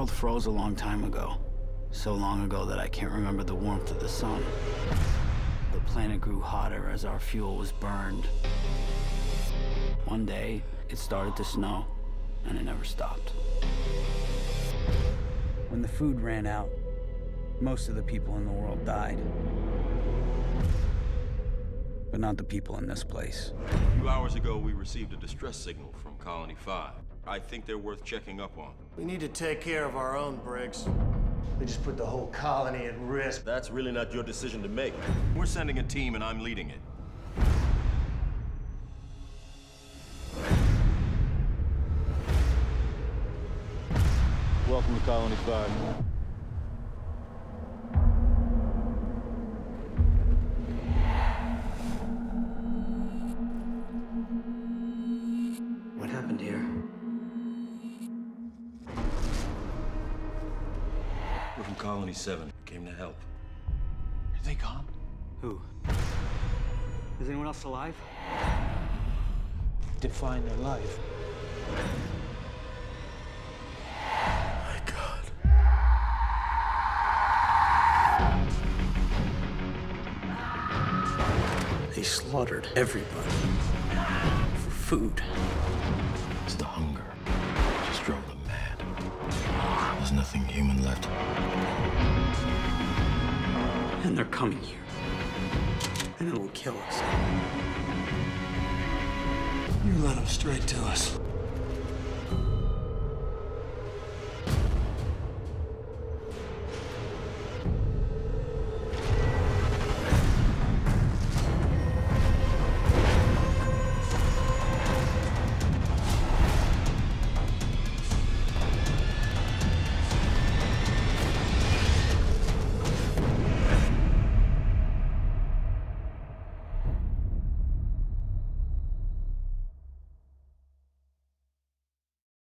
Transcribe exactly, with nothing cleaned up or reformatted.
world froze a long time ago. So long ago that I can't remember the warmth of the sun. The planet grew hotter as our fuel was burned. One day, it started to snow, and it never stopped. When the food ran out, most of the people in the world died. But not the people in this place. A few hours ago, we received a distress signal from Colony five. I think they're worth checking up on. We need to take care of our own, Briggs. We just put the whole colony at risk. That's really not your decision to make. We're sending a team, and I'm leading it. Welcome to Colony five. What happened here? We're from Colony seven. Came to help. Are they gone? Who? Is anyone else alive? Define alive. My God. They slaughtered everybody for food. It's the hunger. Just drove them mad. There's nothing human left. And they're coming here. And it'll kill us. You led them straight to us.